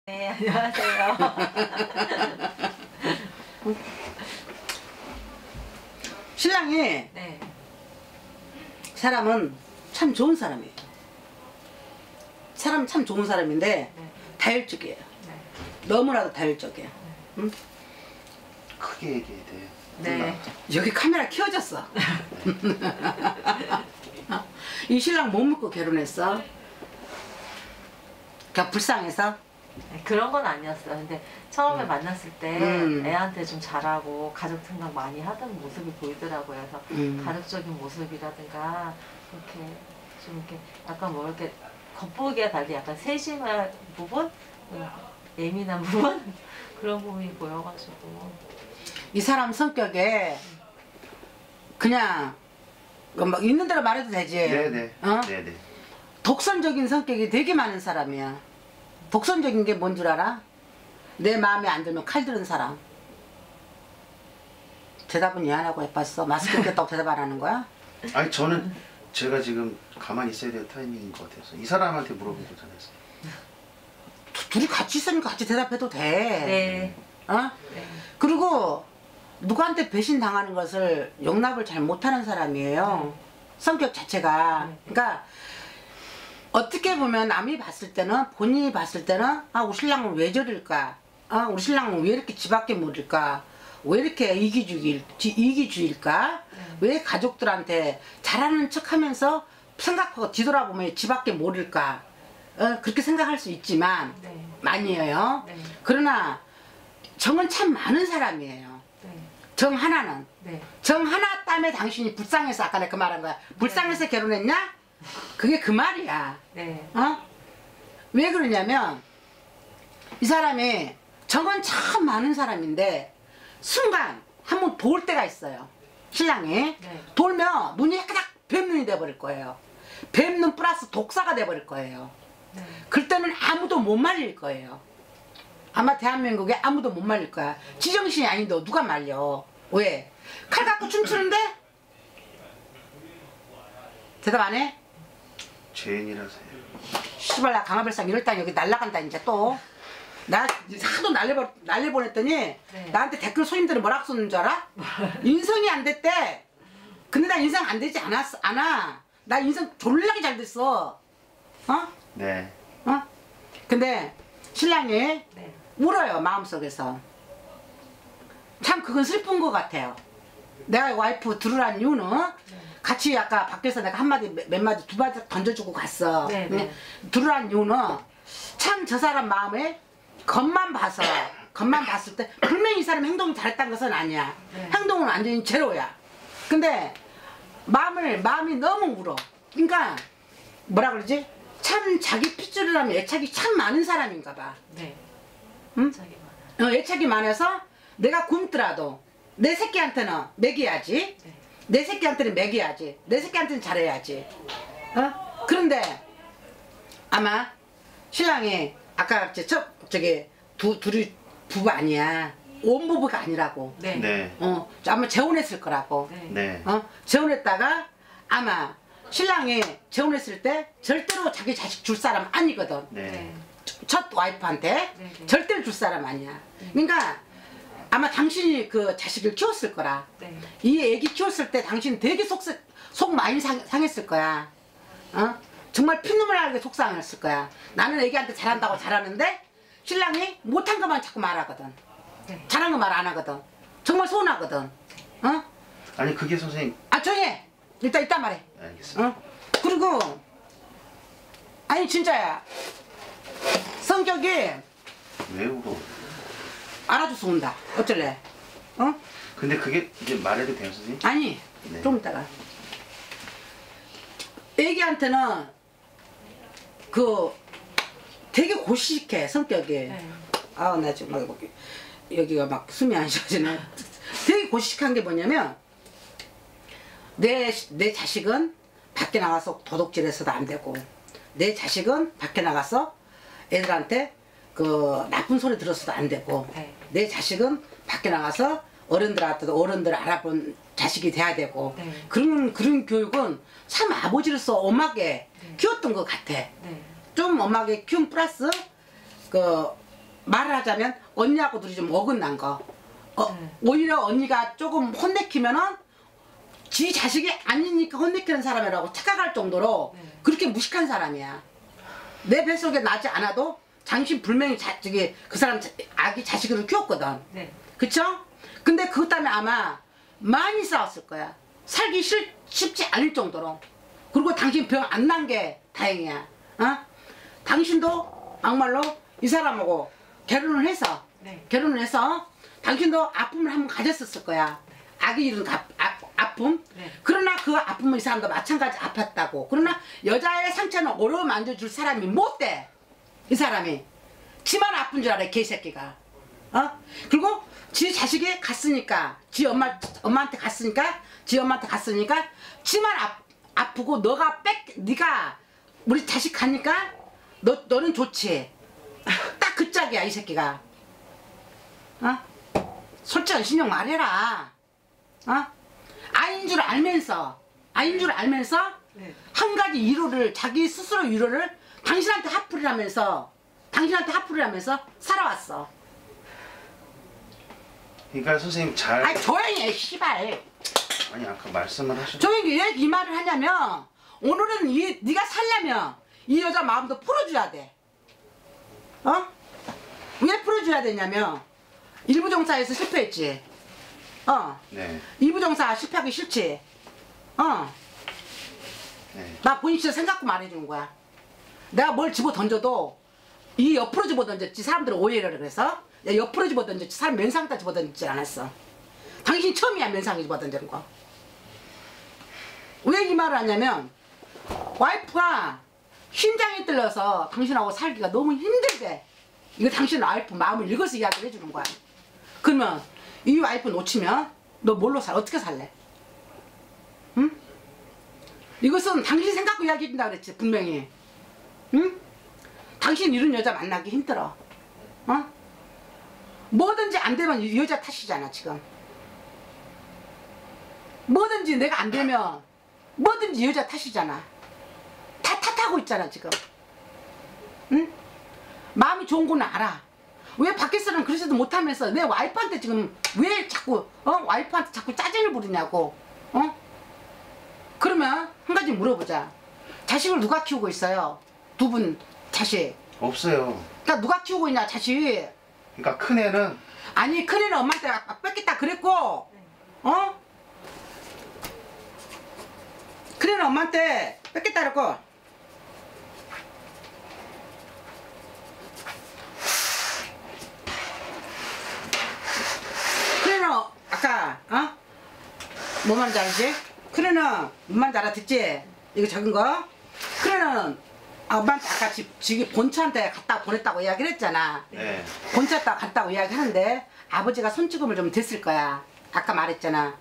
네, 안녕하세요. 신랑이 네. 사람은 참 좋은 사람이에요. 사람 참 좋은 사람인데 네. 다혈적이에요. 네. 너무나도 다혈적이에요. 응? 크게 얘기해야 돼. 네. 여기 카메라 켜졌어. 이 신랑 못 믿고 결혼했어. 그러니까 불쌍해서. 네, 그런 건 아니었어요. 근데 처음에 만났을 때 애한테 좀 잘하고 가족 생각 많이 하던 모습이 보이더라고요. 그래서 가족적인 모습이라든가 이렇게 좀 이렇게 약간 뭐 이렇게 겉보기와 달리 약간 세심한 부분, 예민한 부분 그런 부분이 보여가지고 이 사람 성격에 그냥 막 있는 대로 말해도 되지. 네네. 어? 네네. 독선적인 성격이 되게 많은 사람이야. 독선적인 게 뭔 줄 알아? 내 마음에 안 들면 칼 드는 사람. 대답은 왜 안 하고 예뻤어? 마스크 꼈다고 대답 안 하는 거야? 아니 저는 제가 지금 가만히 있어야 될 타이밍인 것 같아서 이 사람한테 물어보고 전했어요. 둘이 같이 있으니까 같이 대답해도 돼. 네. 어? 네. 그리고 누구한테 배신 당하는 것을 용납을 잘 못하는 사람이에요. 성격 자체가. 그러니까 어떻게 보면 남이 봤을 때는, 본인이 봤을 때는 아 우리 신랑은 왜 저럴까? 아 우리 신랑은 왜 이렇게 지 밖에 모를까? 왜 이렇게 이기주의일까? 왜 가족들한테 잘하는 척하면서 생각하고 뒤돌아보면 지 밖에 모를까? 그렇게 생각할 수 있지만 네. 아니에요. 네. 그러나 정은 참 많은 사람이에요. 네. 정 하나는. 네. 정 하나 때문에 당신이 불쌍해서 아까 내가 그 말한 거야. 불쌍해서 결혼했냐? 그게 그 말이야. 네. 어? 왜 그러냐면 이 사람이 정은 참 많은 사람인데 순간 한번 돌 때가 있어요. 신랑이. 네. 돌면 눈이 까닥 뱀눈이 돼버릴 거예요. 뱀눈 플러스 독사가 돼버릴 거예요. 네. 그때는 아무도 못 말릴 거예요. 아마 대한민국에 아무도 못 말릴 거야. 지정신이 아닌데 누가 말려? 왜? 칼 갖고 춤추는데? 대답 안 해? 죄인이라서요. 씨발 나 강화별상 이럴다 여기 날라간다 이제 또. 나 하도 날려보냈더니 네. 나한테 댓글 손님들은 뭐라고 썼는 줄 알아? 인성이 안 됐대. 근데 나 인성 안 되지 않아. 나 인성 졸라게 잘 됐어. 어? 네. 어? 근데 신랑이 네. 울어요 마음속에서. 참 그건 슬픈 것 같아요. 내가 와이프 들으라는 이유는 같이 아까 밖에서 내가 한마디 몇 마디 두 마디 던져주고 갔어. 네, 네. 들으라는 이유는 참 저 사람 마음에 겉만 봤을 때 분명히 이 사람이 행동이 잘했다는 것은 아니야. 네. 행동은 완전히 제로야. 근데 마음이 너무 울어. 그러니까 뭐라 그러지? 참 자기 핏줄을 하면 애착이 참 많은 사람인가 봐. 네. 응? 자기 많아요. 애착이 많아서 내가 굶더라도 내 새끼한테는 먹여야지. 네. 내 새끼한테는 먹여야지. 내 새끼한테는 잘해야지. 어? 그런데 아마 신랑이 아까 저기 둘이 부부 아니야. 원부부가 아니라고. 네. 네. 아마 재혼했을 거라고. 네. 네. 재혼했다가 아마 신랑이 재혼했을 때 절대로 자기 자식 줄 사람 아니거든. 네. 네. 첫 와이프한테 네, 네. 절대로 줄 사람 아니야. 그러니까 아마 당신이 그 자식을 키웠을 거라. 네. 이 애기 키웠을 때 당신 되게 속 많이 상했을 거야. 어? 정말 피눈물 나게 속상했을 거야. 나는 애기한테 잘한다고 잘하는데 신랑이 못한 것만 자꾸 말하거든. 네. 잘한 거 말 안 하거든. 정말 서운하거든. 어? 아니 그게 선생님. 아 조용히 해. 이따 말해. 알겠습니다. 어? 그리고 아니 진짜야. 성격이 왜 울어? 알아줘서 온다. 어쩔래? 어? 근데 그게 이제 말해도 돼요 선생님? 아니 네. 좀 이따가. 애기한테는 그 되게 고시식해 성격이. 네. 아우 나 지금 막 여기가 막 숨이 안 쉬어지네. 되게 고시식한 게 뭐냐면 내 자식은 밖에 나가서 도둑질해서도 안 되고 내 자식은 밖에 나가서 애들한테 그 나쁜 소리 들었어도 안 되고 네. 내 자식은 밖에 나가서 어른들 알아본 자식이 돼야 되고 네. 그런 교육은 참 아버지로서 엄하게 키웠던 것 같아. 네. 좀 엄하게 키운 플러스 그 말을 하자면 언니하고 둘이 좀 어긋난 거. 오히려 언니가 조금 혼내키면은 지 자식이 아니니까 혼내키는 사람이라고 착각할 정도로 그렇게 무식한 사람이야. 내 뱃속에 나지 않아도 당신 분명히 그 사람 아기 자식을 키웠거든. 네. 그쵸? 근데 그것 때문에 아마 많이 싸웠을 거야. 살기 쉽지 않을 정도로. 그리고 당신 병 안 난 게 다행이야. 어? 당신도 막말로 이 사람하고 결혼을 해서 당신도 아픔을 한번 가졌었을 거야. 아기 잃은 아픔. 그러나 그 아픔은 이 사람도 마찬가지 아팠다고. 그러나 여자의 상처는 어루어 만져줄 사람이 못 돼. 이 사람이. 지만 아픈 줄 알아, 개새끼가. 어? 그리고 지 자식이 갔으니까, 지 엄마한테 갔으니까, 지만 아프고 네가 우리 자식 가니까 너는 좋지. 딱 그 짝이야, 이 새끼가. 어? 솔직한 신용 말해라. 어? 아인 줄 알면서 한 가지 위로를, 자기 스스로 위로를 당신한테 하프를 하면서 살아왔어. 그러니까 선생님 잘. 아니 조용히 해, 씨발. 아니 아까 말씀을 하셨. 조용히 왜 이 말을 하냐면 오늘은 네가 살려면 이 여자 마음도 풀어줘야 돼. 어? 왜 풀어줘야 되냐면 일부정사에서 실패했지. 네. 2부정사 실패하기 싫지. 네. 나 본인 진짜 생각고 말해주는 거야. 내가 뭘 집어 던져도 이 옆으로 집어 던졌지. 사람들은 오해를 그래서 야, 옆으로 집어 던졌지. 사람 면상에다 집어 던지지 않았어. 당신 처음이야, 면상에 집어 던지는 거. 왜 이 말을 하냐면 와이프가 심장이 뚫려서 당신하고 살기가 너무 힘들대. 이거 당신 와이프 마음을 읽어서 이야기를 해주는 거야. 그러면 이 와이프 놓치면 너 뭘로 어떻게 살래? 응? 이것은 당신 생각고 이야기해준다 그랬지, 분명히. 응? 당신 이런 여자 만나기 힘들어. 어? 뭐든지 안 되면 이 여자 탓이잖아, 지금. 뭐든지 내가 안 되면 뭐든지 여자 탓이잖아. 다 탓하고 있잖아, 지금. 응? 마음이 좋은 건 알아. 왜 밖에서는 그러지도 못하면서 내 와이프한테 지금 왜 자꾸 와이프한테 자꾸 짜증을 부리냐고. 그러면 한 가지 물어보자. 자식을 누가 키우고 있어요? 두 분 자식. 없어요. 그러니까 누가 키우고 있냐, 자식. 그러니까 큰 애는. 아니 큰 애는 엄마한테 뺏겠다 그랬고, 큰 애는 엄마한테 뺏겠다 그랬고, 큰 애는 아까 뭐 말인지 알지? 큰 애는 뭔 말인지 알아듣지? 이거 적은 거. 큰 애는 엄마한테 아까 지기 본처한테 갔다 보냈다고 이야기를 했잖아. 네. 본처에다 갔다고 이야기하는데 아버지가 손찌검을 좀 댔을 거야. 아까 말했잖아.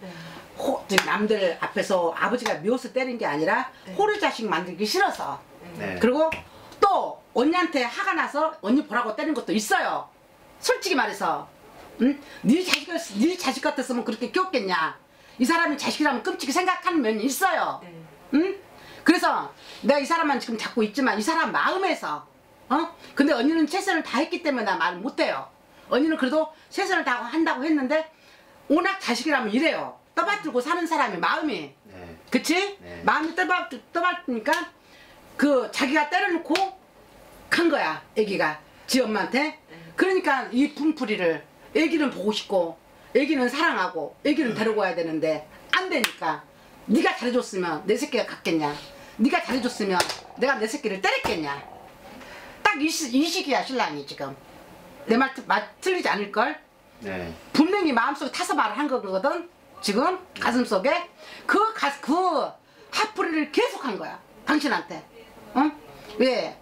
남들 앞에서 아버지가 미워서 때린 게 아니라 호를 자식 만들기 싫어서. 네. 그리고 또 언니한테 화가 나서 언니 보라고 때린 것도 있어요. 솔직히 말해서. 응? 네 자식 같았으면 그렇게 키웠겠냐. 이 사람이 자식이라면 끔찍히 생각하는 면이 있어요. 응? 그래서 내가 이 사람만 지금 잡고 있지만 이 사람 마음에서 근데 언니는 최선을 다했기 때문에 나 말 못해요. 언니는 그래도 최선을 다한다고 했는데 워낙 자식이라면 이래요. 떠받들고 사는 사람의 마음이. 네. 그치? 네. 마음이 떠받으니까 그 자기가 때려놓고 간 거야, 애기가 지 엄마한테. 그러니까 이 분풀이를 애기는 보고 싶고 애기는 사랑하고 애기는 데리고 와야 되는데 안 되니까. 네가 잘해줬으면 내 새끼가 갔겠냐. 네가 잘해줬으면 내가 내 새끼를 때렸겠냐. 딱 이 시기야, 신랑이 지금. 내 말 틀리지 않을걸? 네. 분명히 마음속에 타서 말을 한 거거든. 지금 가슴속에 그 하프리를 계속 한 거야, 당신한테. 응? 왜?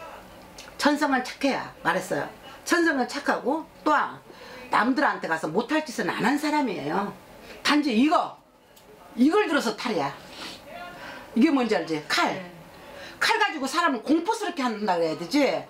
천성은 착해야 말했어요. 천성은 착하고 또 남들한테 가서 못할 짓은 안 한 사람이에요. 단지 이걸 들어서 탈이야. 이게 뭔지 알지? 칼 가지고 사람을 공포스럽게 한다 그래야 되지.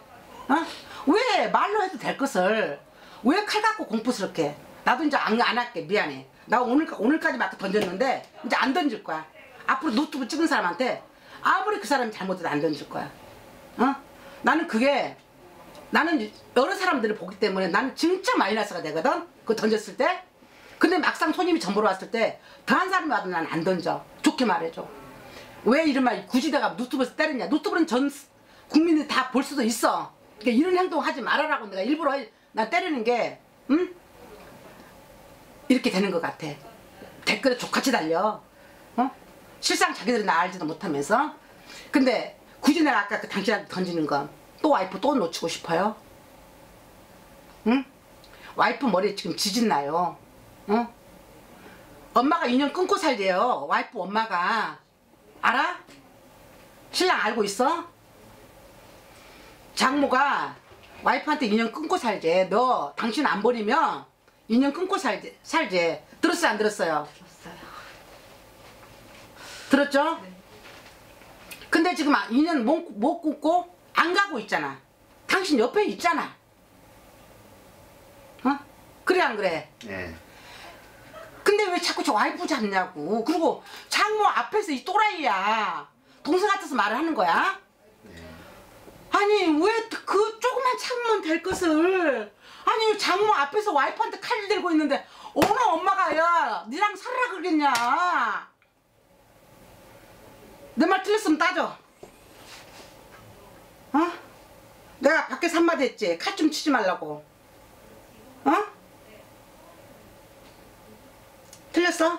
왜 말로 해도 될 것을 왜 칼 갖고 공포스럽게. 나도 이제 안 할게. 미안해. 나 오늘까지 막 던졌는데 이제 안 던질 거야. 앞으로 노트북 찍은 사람한테 아무리 그 사람이 잘못해도 안 던질 거야. 나는 그게 나는 여러 사람들을 보기 때문에 나는 진짜 마이너스가 되거든. 그거 던졌을 때. 근데 막상 손님이 전보러 왔을 때 더한 사람이 와도 난 안 던져. 좋게 말해줘. 왜 이런 말 굳이 내가 노트북에서 때리냐. 노트북은 전 국민들이 다 볼 수도 있어. 그러니까 이런 행동 하지 말아라고 내가 일부러 나 때리는 게 응? 이렇게 되는 것 같아. 댓글에 족같이 달려. 어? 실상 자기들이 나 알지도 못하면서. 근데 굳이 내가 아까 그 당신한테 던지는 건 또 와이프 또 놓치고 싶어요? 응? 와이프 머리에 지금 지진 나요. 어? 엄마가 인연 끊고 살대요. 와이프 엄마가. 알아? 신랑 알고 있어? 장모가 와이프한테 인연 끊고 살제. 너 당신 안 버리면 인연 끊고 살제. 들었어요 안 들었어요? 들었어요. 들었죠? 네. 근데 지금 인연 못 끊고 안 가고 있잖아. 당신 옆에 있잖아. 어? 그래 안 그래? 네. 근데 왜 자꾸 저 와이프 잡냐고. 그리고 장모 앞에서 이 또라이야. 동생 같아서 말을 하는 거야? 아니 왜 그 조그만 참으면 될 것을. 아니 장모 앞에서 와이프한테 칼을 들고 있는데 어느 엄마가 야 니랑 살아라 그러겠냐. 내 말 틀렸으면 따져. 어? 내가 밖에서 한마디 했지. 칼 좀 치지 말라고. 어? 틀렸어?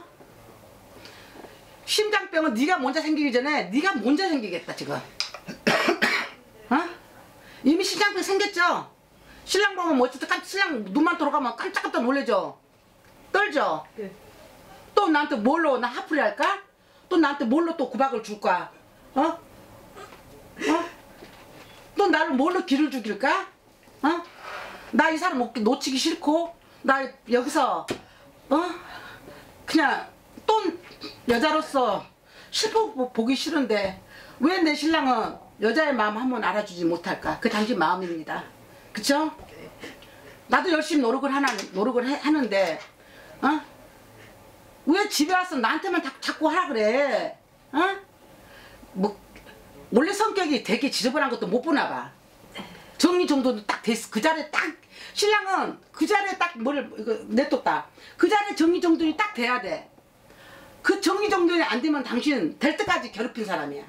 심장병은 네가 먼저 생기기 전에 네가 먼저 생기겠다 지금. 어? 이미 심장병 생겼죠? 신랑 보면 뭐 어쨌든 신랑 눈만 돌아가면 깜짝깜짝 놀래죠? 떨죠? 네. 또 나한테 뭘로 나 하풀이 할까? 또 나한테 뭘로 또 구박을 줄까? 어? 어? 또 나를 뭘로 기를 죽일까? 어? 나 이 사람 놓치기 싫고 나 여기서 어? 그냥 또 여자로서 슬퍼 보기 싫은데 왜 내 신랑은 여자의 마음 한번 알아주지 못할까? 그 당신 마음입니다. 그쵸? 나도 열심히 노력을 하는데 어? 왜 집에 와서 나한테만 자꾸 하라 그래? 어? 뭐 원래 성격이 되게 지저분한 것도 못 보나 봐. 정리정돈도 딱 됐어. 그 자리에 딱 신랑은 그 자리에 딱 뭐를 냅뒀다. 그 자리에 정리정돈이 딱 돼야 돼. 그 정리정돈이 안 되면 당신 될 때까지 괴롭힌 사람이야.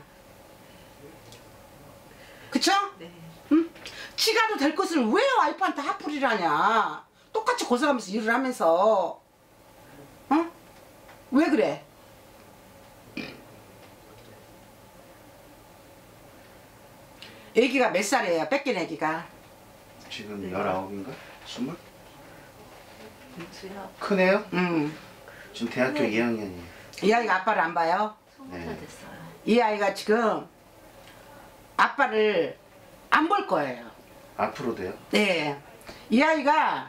그쵸? 네. 응? 지가도 될 것을 왜 와이프한테 하풀이를 하냐. 똑같이 고생하면서 일을 하면서. 어? 왜 그래? 애기가 몇 살이에요? 뺏긴 애기가? 지금 19인가? 20? 민수야. 크네요? 지금 대학교 네. 2학년이에요. 이 아이가 아빠를 안 봐요? 20살 네. 됐어요. 이 아이가 지금 아빠를 안 볼 거예요. 앞으로도요? 네. 이 아이가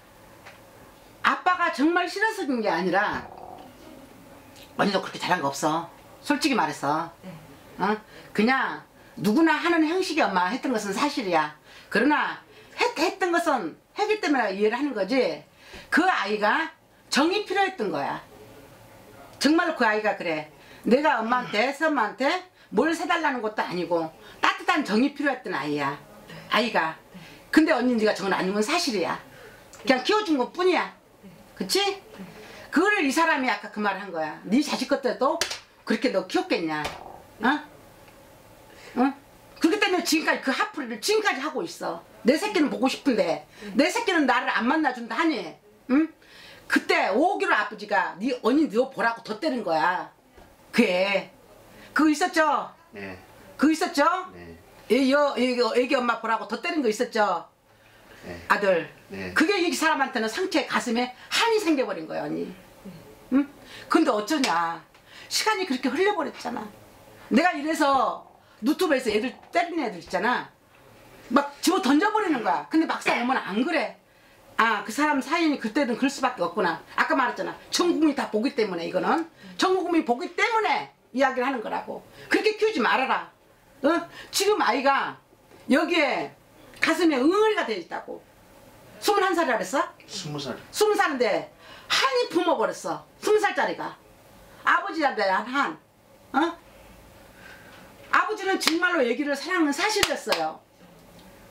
아빠가 정말 싫어서 그런 게 아니라 언니도 그렇게 잘한 거 없어. 솔직히 말해서. 네. 어? 그냥 누구나 하는 형식이 엄마 했던 것은 사실이야. 그러나 했던 것은 했기 때문에 이해를 하는 거지. 그 아이가 정이 필요했던 거야. 정말로 그 아이가 그래. 내가 엄마한테 엄마한테 뭘 사달라는 것도 아니고 따뜻한 정이 필요했던 아이야. 아이가. 근데 언니 네가 정을 안 주면 사실이야. 그냥 키워준 것 뿐이야. 그치? 그거를 이 사람이 아까 그 말을 한 거야. 네 자식 것들도 그렇게 너 키웠겠냐. 어? 어? 그렇기 때문에 지금까지 그 하풀이를 지금까지 하고 있어. 내 새끼는 보고 싶은데 내 새끼는 나를 안 만나준다 하니. 응? 그때 5.15 아버지가 네 언니 너 보라고 덧대는 거야. 그게 그거 있었죠? 네. 그거 있었죠? 네. 애기 엄마 보라고 덧대는 거 있었죠? 네. 아들. 네. 그게 이 사람한테는 상처에 가슴에 한이 생겨버린 거야 언니. 응? 근데 어쩌냐. 시간이 그렇게 흘려버렸잖아. 내가 이래서 유튜브에서 애들 때리는 애들 있잖아. 막 집어 던져버리는 거야. 근데 막상 오면 안 그래. 아, 그 사람 사연이 그때는 그럴 수밖에 없구나. 아까 말했잖아. 전 국민이 다 보기 때문에 이거는. 전 국민이 보기 때문에 이야기를 하는 거라고. 그렇게 키우지 말아라. 어? 지금 아이가 여기에 가슴에 응어리가 돼 있다고. 21살이라 그랬어? 20살. 20살인데 한이 품어버렸어. 20살짜리가. 아버지한테 대한 한. 어? 아버지는 정말로 애기를 사랑하는 사실이었어요.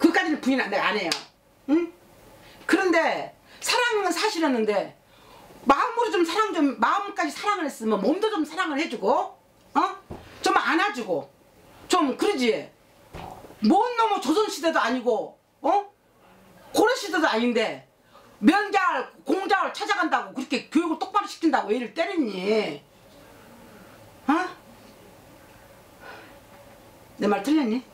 그까지는 부인 내가 안 해요. 응? 그런데 사랑은 사실었는데 마음으로 좀 사랑 좀 마음까지 사랑을 했으면 몸도 좀 사랑을 해주고 좀 안아주고 좀 그러지. 뭔 놈의 조선시대도 아니고 고려시대도 아닌데 명자를 공자를 찾아간다고 그렇게 교육을 똑바로 시킨다고 애를 때리니? 내 말 틀렸니?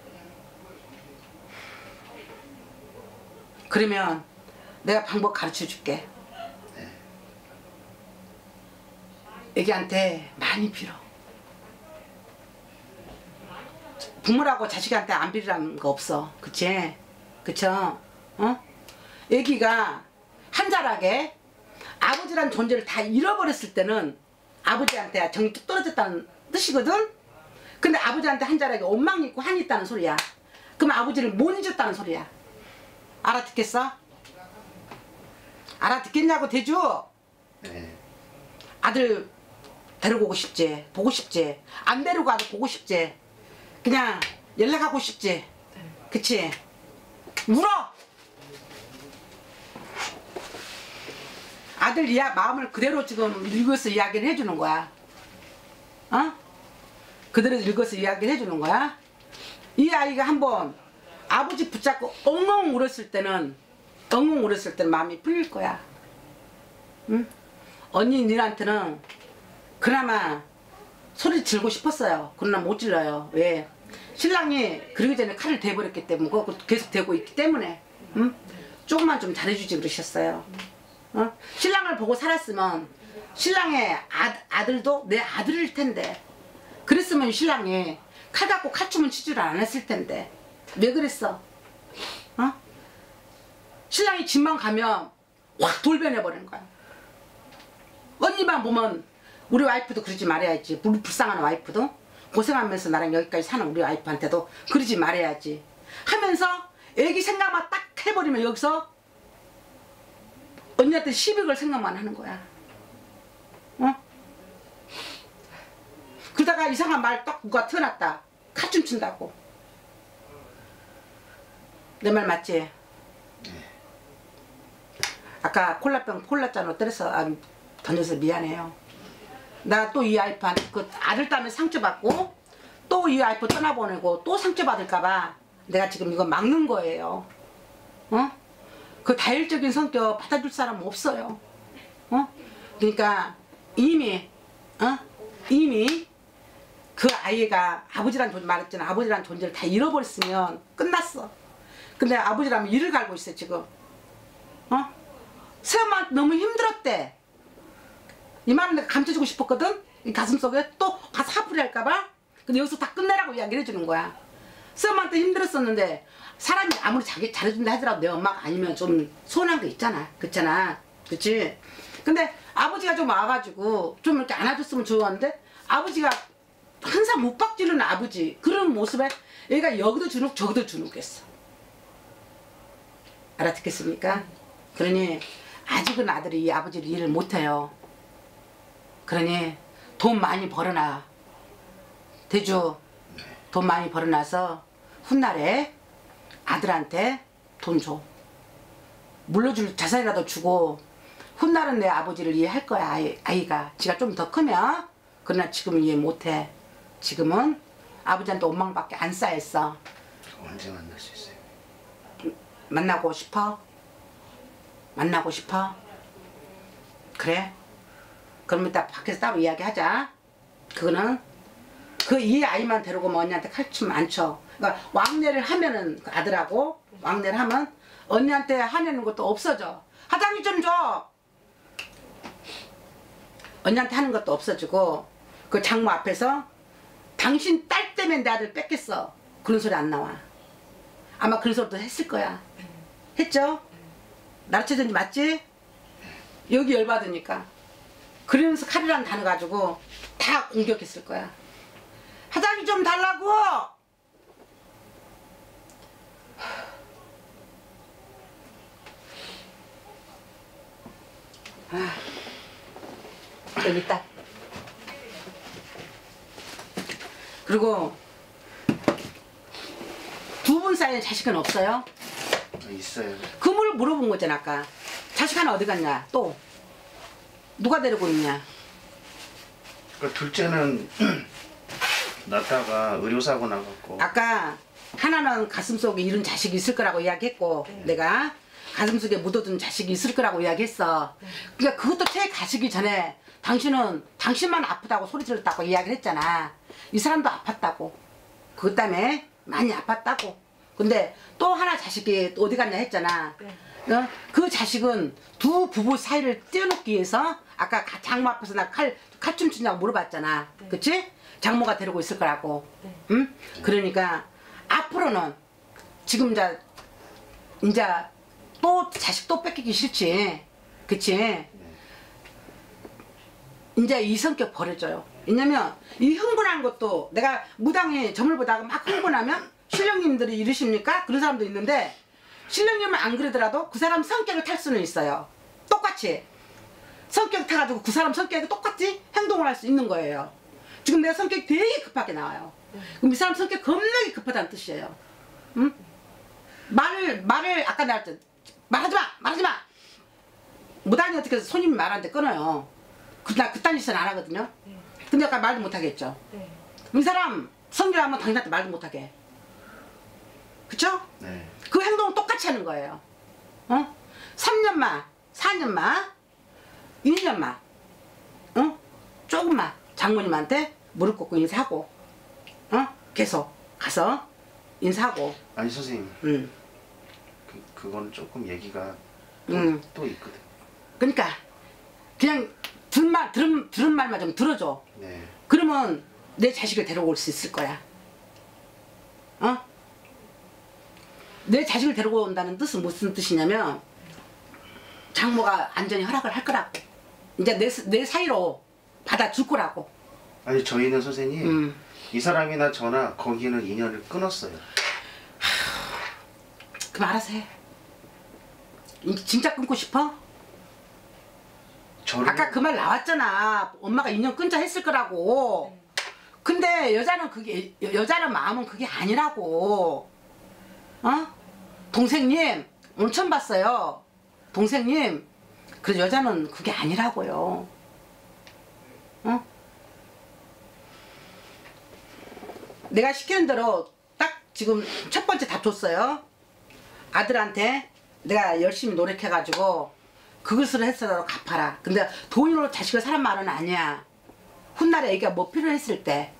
그러면 내가 방법 가르쳐 줄게. 애기한테 많이 빌어. 부모라고 자식한테 안 빌으라는 거 없어. 그치? 그쵸? 애기가 한 자락에 아버지란 존재를 다 잃어버렸을 때는 아버지한테 정이 뚝 떨어졌다는 뜻이거든? 근데 아버지한테 한 자락에 원망이 있고 한이 있다는 소리야. 그럼 아버지를 못 잊었다는 소리야. 알아듣겠어? 알아듣겠냐고 대주? 네. 아들 데리고 오고 싶지? 보고 싶지? 안 데리고 가도 보고 싶지? 그냥 연락하고 싶지? 그치? 울어! 아들 마음을 그대로 지금 읽어서 이야기를 해주는 거야. 그대로 읽어서 이야기를 해주는 거야. 이 아이가 한번 아버지 붙잡고 엉엉 울었을 때는 마음이 풀릴 거야. 응? 언니 니한테는 그나마 소리 지르고 싶었어요. 그러나 못 질러요. 왜? 신랑이 그러기 전에 칼을 대버렸기 때문에 그거 계속 대고 있기 때문에 응? 조금만 좀 잘해주지 그러셨어요. 신랑을 보고 살았으면 신랑의 아들도 내 아들일 텐데 그랬으면 신랑이 칼 갖고 칼춤은 치지를 않았을 텐데 왜 그랬어? 신랑이 집만 가면 확 돌변해버리는 거야. 언니만 보면 우리 와이프도 그러지 말아야지. 우리 불쌍한 와이프도 고생하면서 나랑 여기까지 사는 우리 와이프한테도 그러지 말아야지 하면서 애기 생각만 딱 해버리면 여기서 언니한테 시비 걸 생각만 하는 거야. 그러다가 이상한 말 딱 누가 튀어났다. 칼춤 춘다고. 내 말 맞지? 아까 콜라잔으로 때려서 던져서 미안해요. 나 또 이 아이한테 그 아들 때문에 상처받고 또 이 아이프 떠나보내고 또 상처받을까봐 내가 지금 이거 막는 거예요. 그 다혈적인 성격 받아줄 사람 없어요. 그러니까 이미 그 아이가 아버지란 존재 말했잖아. 아버지란 존재를 다 잃어버렸으면 끝났어. 근데 아버지라면 이를 갈고 있어 지금. 새엄마 너무 힘들었대. 이 말은 내가 감춰주고 싶었거든. 이 가슴속에 또 가서 하풀이 할까봐. 근데 여기서 다 끝내라고 이야기를 해주는 거야. 새엄마한테 힘들었었는데 사람이 아무리 자기 잘해준다 하더라도 내 엄마가 아니면 좀 서운한 거 있잖아. 그렇잖아. 그치? 근데 아버지가 좀 와가지고 좀 이렇게 안아줬으면 좋았는데 아버지가 항상 못 박지르는 아버지 그런 모습에 얘가 여기도 주눅 저기도 주눅했어. 알아듣겠습니까? 그러니 아직은 아들이 이 아버지를 일을 못해요. 그러니 돈 많이 벌어놔. 대주 돈 많이 벌어놔서 훗날에 아들한테 돈 줘. 물려줄 자산이라도 주고 훗날은 내 아버지를 이해할 거야. 아이가 지가 좀 더 크면. 그러나 지금은 이해 못해. 지금은 아버지한테 원망밖에 안 쌓였어. 언제 만날 수 있어요? 만나고 싶어? 만나고 싶어? 그래? 그럼 이따 밖에서 따로 이야기하자. 그거는 이 아이만 데리고 오면 언니한테 칼춤 안 쳐. 그러니까 왕래를 하면은 그 아들하고 왕래를 하면 언니한테 화내는 것도 없어져. 화장이 좀 줘. 언니한테 하는 것도 없어지고 그 장모 앞에서 당신 딸 때문에 내 아들 뺏겼어. 그런 소리 안 나와. 아마 그런 소리도 했을 거야. 했죠? 나르치든지 맞지? 여기 열받으니까. 그러면서 칼이라는 단어 가지고 다 공격했을 거야. 화장이 좀 달라고! 여기 있다. 그리고 두 분 부분 사이에 자식은 없어요? 있어요. 그 물 물어본 거잖아 아까. 자식 하나 어디 갔냐 또? 누가 데리고 있냐? 그러니까 둘째는 낳다가 의료사고 나갔고. 아까 하나는 가슴속에 이런 자식이 있을 거라고 이야기했고 내가 가슴속에 묻어둔 자식이 있을 거라고 이야기했어. 그러니까 그것도 채 가시기 전에 당신은 당신만 아프다고 소리 질렀다고 이야기를 했잖아. 이 사람도 아팠다고. 그것 때문에 많이 아팠다고. 근데 또 하나 자식이 어디 갔냐 했잖아. 어? 그 자식은 두 부부 사이를 떼어놓기 위해서 아까 장모 앞에서 나 칼춤 추냐고 물어봤잖아. 그치? 장모가 데리고 있을 거라고. 응? 그러니까 앞으로는 지금 이제 또 자식 또 뺏기기 싫지. 그치? 이제 이 성격 버려줘요. 왜냐면 이 흥분한 것도 내가 무당히 점을 보다가 막 흥분하면 신령님들이 이러십니까? 그런 사람도 있는데 신령님은 안 그러더라도 그 사람 성격을 탈 수는 있어요. 똑같이 성격 타가지고 그 사람 성격이 똑같이 행동을 할 수 있는 거예요. 지금 내가 성격이 되게 급하게 나와요. 그럼 이 사람 성격 겁나게 급하다는 뜻이에요. 응? 말을 아까 내가 했잖아. 말하지 마. 무당이 어떻게 해서 손님이 말하는데 끊어요. 그딴 짓은 안 하거든요. 근데 아까 말도 못 하겠죠. 이 사람 성질하면 당신한테 말도 못 하게. 그쵸? 네. 그 행동을 똑같이 하는 거예요. 어? 3년만, 4년만, 1년만, 어? 조금만 장모님한테 무릎 꿇고 인사하고, 어? 계속 가서 인사하고. 아니 선생님. 그건 조금 얘기가 또 있거든. 그러니까 그냥 들은 말만 좀 들어줘. 네. 그러면 내 자식을 데려올 수 있을 거야. 어? 내 자식을 데리고 온다는 뜻은 무슨 뜻이냐면 장모가 안전히 허락을 할 거라고. 이제 내 사이로 받아줄 거라고. 아니 저희는 선생님 이 사람이나 저나 거기는 인연을 끊었어요. 그럼 알아서 해. 진짜 끊고 싶어? 아까 그 말 나왔잖아. 엄마가 인연 끊자 했을 거라고. 근데 여자는 마음은 그게 아니라고. 어? 동생님 오늘 처음 봤어요. 동생님 그 여자는 그게 아니라고요. 어? 내가 시키는 대로 딱 지금 첫 번째 답 줬어요. 아들한테 내가 열심히 노력해가지고 그것을 했어도 갚아라. 근데 돈으로 자식을 사는 말은 아니야. 훗날에 애가 뭐 필요했을 때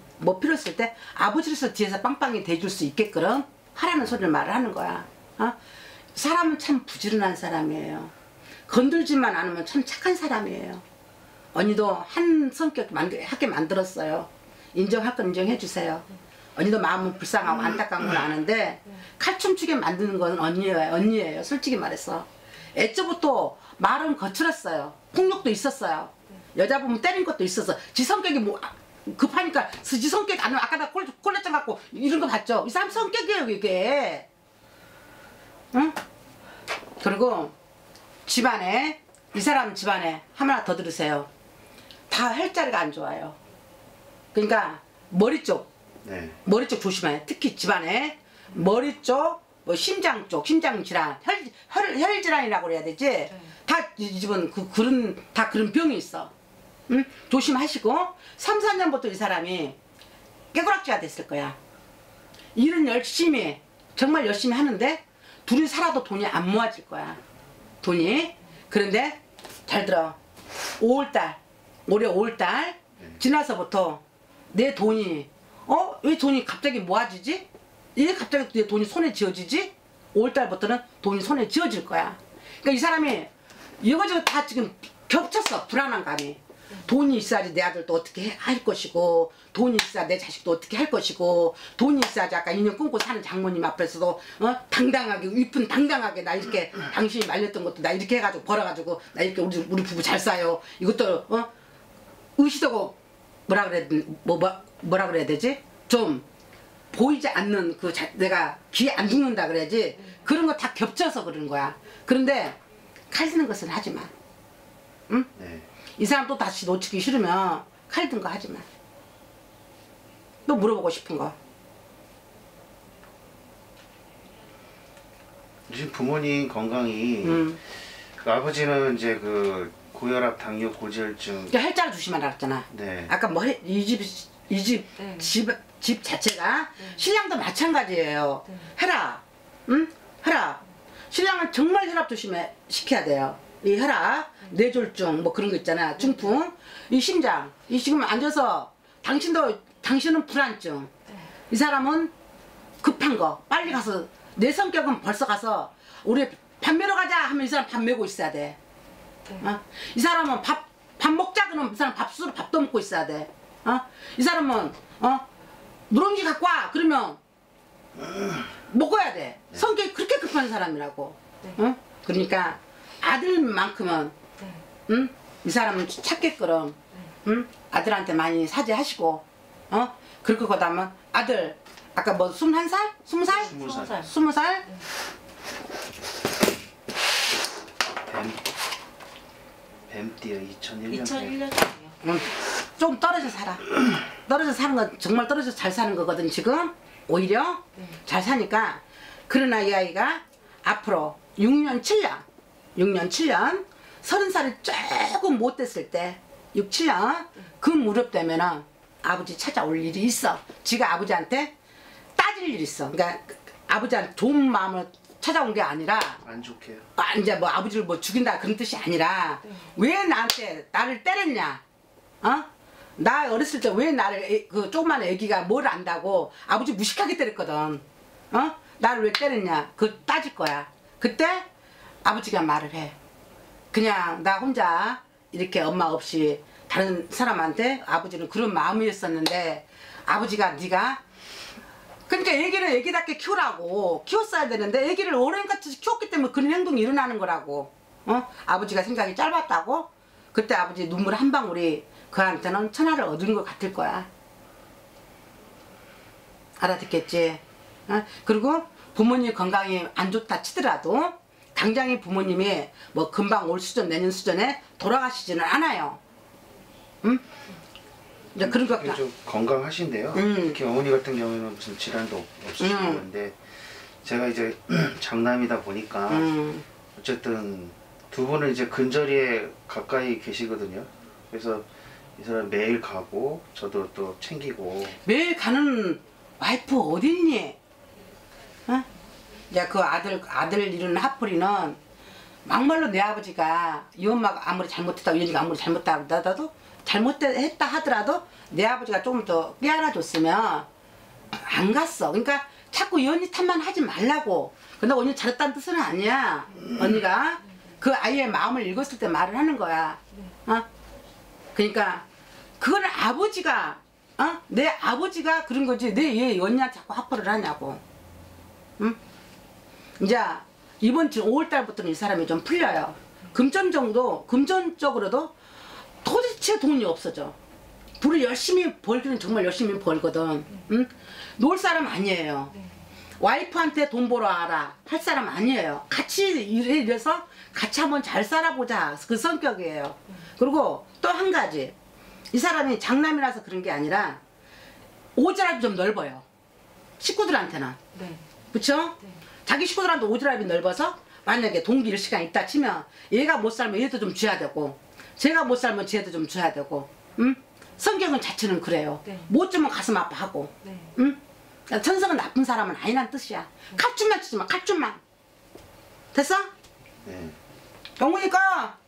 아버지로서 뒤에서 빵빵히 대줄 수 있게끔 하라는 소리를 말을 하는 거야. 어? 사람은 참 부지런한 사람이에요. 건들지만 않으면 참 착한 사람이에요. 언니도 한 성격 하게 만들었어요. 인정할 건 인정해 주세요. 언니도 마음은 불쌍하고 안타까운 건 아는데 칼춤추게 만드는 건 언니예요. 솔직히 말해서. 애초부터 말은 거칠었어요. 폭력도 있었어요. 여자 보면 때린 것도 있었어. 지 성격이 뭐 급하니까 지 성격이 안 아까 나 콜레장 갖고 이런 거 봤죠? 이 사람 성격이에요 이게. 응? 그리고 집안에 이 사람 집안에 하나 더 들으세요. 다 혈자리가 안 좋아요. 그러니까 머리 쪽 조심해. 특히 집안에 머리 쪽, 뭐 심장 쪽, 심장 질환, 혈 질환이라고 그래야 되지. 다 이 집은 다 그런 병이 있어. 응? 조심하시고 3, 4년부터 이 사람이 깨구락지가 됐을 거야. 일은 열심히 정말 열심히 하는데 둘이 살아도 돈이 안 모아질 거야. 돈이. 그런데 잘 들어. 올해 5월달 지나서부터 내 돈이 왜 돈이 갑자기 모아지지? 왜 갑자기 내 돈이 손에 쥐어지지? 5월달부터는 돈이 손에 쥐어질 거야. 그러니까 이 사람이 이거저거 다 지금 겹쳤어. 불안한 감이. 돈이 있어야지 내 아들도 어떻게 할 것이고, 돈이 있어야 내 자식도 어떻게 할 것이고, 돈이 있어야지 아까 인연 끊고 사는 장모님 앞에서도 당당하게 위픈 당당하게 나 이렇게 당신이 말렸던 것도 나 이렇게 해가지고 벌어가지고 나 이렇게 우리 부부 잘 싸요. 이것도 의시되고 뭐라 그래야 되지? 좀 보이지 않는 내가 귀에 안 죽는다 그래야지. 그런 거 다 겹쳐서 그러는 거야. 그런데 칼 쓰는 것은 하지 마. 응? 네. 이 사람 또 다시 놓치기 싫으면 칼 든 거 하지 마. 또 물어보고 싶은 거. 지금 부모님 건강이 그 아버지는 이제 그 고혈압, 당뇨, 고지혈증. 혈자를 조심하라 그랬잖아. 네. 아까 뭐 이 집 자체가 신랑도 마찬가지예요. 혈압, 응? 혈압. 신랑은 정말 혈압 조심해 시켜야 돼요. 이 혈압, 뇌졸중 뭐 그런 거 있잖아. 중풍, 이 심장, 이 지금 앉아서 당신은 불안증. 이 사람은 급한 거 빨리 가서 내 성격은 벌써 가서 우리 밥 먹으러 가자 하면 이 사람 밥 먹고 있어야 돼. 이 사람은 밥 먹자 그러면 이 사람 밥도 먹고 있어야 돼. 이 사람은 누룽지 갖고 와 그러면 먹어야 돼. 성격이 그렇게 급한 사람이라고. 그러니까 아들만큼은 이 사람은 찾게끔 아들한테 많이 사죄하시고 그렇게 그다음에 아들 아까 뭐 21살? 20살? 20살? 뱀띠요 2001년 2001년이에요. 좀 떨어져 살아. 떨어져 사는 건 정말 떨어져 잘 사는 거거든 지금. 오히려 잘 사니까. 그러나 이 아이가 앞으로 6년 7년 30살이 조금 못 됐을 때 6, 7년 그 무렵 되면은 아버지 찾아올 일이 있어. 지가 아버지한테 따질 일이 있어. 그러니까 아버지한테 좋은 마음을 찾아온 게 아니라 안 좋게요. 이제 뭐 아버지를 뭐 죽인다 그런 뜻이 아니라 왜 나를 때렸냐? 나 어렸을 때 왜 나를 그 조그만 애기가 뭘 안다고 아버지 무식하게 때렸거든. 나를 왜 때렸냐? 그 따질 거야. 그때 아버지가 말을 해. 그냥 나 혼자 이렇게 엄마 없이 다른 사람한테 아버지는 그런 마음이었었는데 아버지가 네가 그러니까 애기를 애기답게 키우라고 키웠어야 되는데 애기를 어른같이 키웠기 때문에 그런 행동이 일어나는 거라고. 아버지가 생각이 짧았다고. 그때 아버지 눈물 한 방울이 그한테는 천하를 얻은 것 같을 거야. 알아듣겠지? 그리고 부모님 건강이 안 좋다 치더라도 당장에 부모님이 뭐 금방 올 수준 내년 수준에 돌아가시지는 않아요. 응? 이제 그런 것 같아. 좀 건강하신데요. 특히 어머니 같은 경우에는 무슨 질환도 없으시고 그런데 제가 이제 장남이다 보니까 어쨌든 두 분은 이제 근저리에 가까이 계시거든요. 그래서 이 사람 매일 가고 저도 또 챙기고. 매일 가는 와이프 어딨니? 야, 그 아들 이루는 하풀이는 막말로 내 아버지가 이 엄마가 아무리 잘못했다고 이 언니가 아무리 잘못했다 하더라도 내 아버지가 조금 더 깨알아줬으면 안 갔어. 그러니까 자꾸 이 언니 탓만 하지 말라고. 근데 언니 잘했다는 뜻은 아니야. 언니가 그 아이의 마음을 읽었을 때 말을 하는 거야. 그러니까 그거는 아버지가 내 아버지가 그런 거지. 내 언니한테 자꾸 화풀이를 하냐고. 응? 이제 이번 주 5월달부터는 이 사람이 좀 풀려요. 금전적으로도 도대체 돈이 없어져. 불을 열심히 벌기는 정말 열심히 벌거든. 응? 놀 사람 아니에요. 와이프한테 돈 벌어 와라 할 사람 아니에요. 같이 일해서 같이 한번 잘 살아보자 그 성격이에요. 그리고 또 한 가지 이 사람이 장남이라서 그런 게 아니라 오지랖이 좀 넓어요. 식구들한테는. 그쵸? 자기 식구들한테 오지랖이 넓어서 만약에 동기 시간 있다 치면 얘가 못 살면 얘도 좀 줘야 되고 제가 못 살면 쟤도 좀 줘야 되고. 응? 성격은 자체는 그래요. 못 주면 가슴 아파하고. 응? 천성은 나쁜 사람은 아니란 뜻이야. 칼춤만 치지 마. 칼춤만. 됐어? 네. 영훈이 거